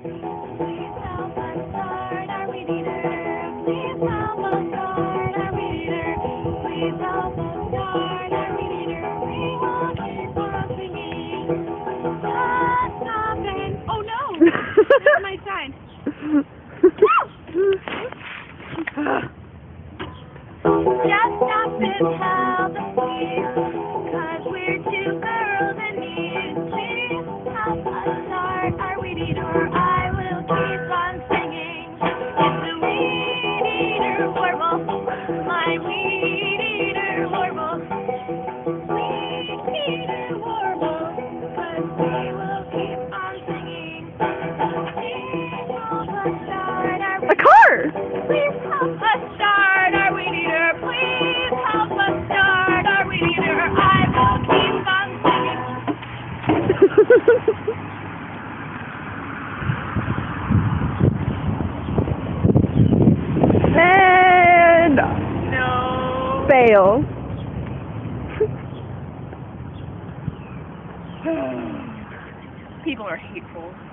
Please help us start our Weedeater. Please help us start our Weedeater. Please help us start our Weedeater. We will keep on singing. Just stop and oh no! That's my sign. Just stop and help us please, 'cause we're two girls in need. Please help us start our Weedeater. I will keep on singing. It's the Weedeater Warble, my Weedeater Warble. Weedeater Warble, 'cause we will keep on singing. Please help us start our A car! Please help us start our Weedeater. Please help us start our Weedeater. I will keep on singing. And No. fail. People are hateful.